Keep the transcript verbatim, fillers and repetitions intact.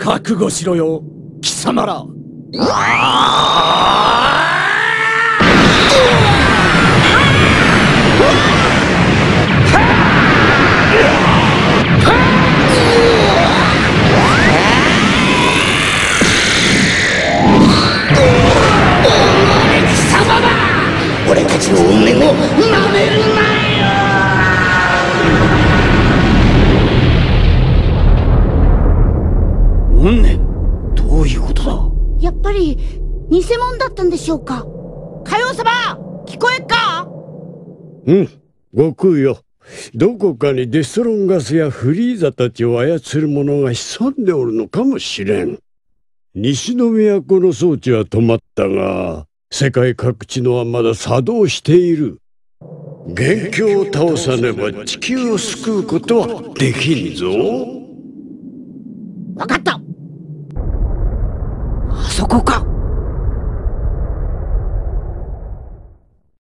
覚悟しろよ、貴様ら。 俺たちの運命をなめるなよ。 運命？どういうことだ？ やっぱり偽物だったんでしょうか。かよう様、聞こえっか？ うん、悟空よ。どこかにデストロンガスやフリーザたちを操る者が潜んでおるのかもしれん。西の都の装置は止まったが、世界各地のはまだ作動している。元凶を倒さねば地球を救うことはできんぞ。 わかった。あそこか。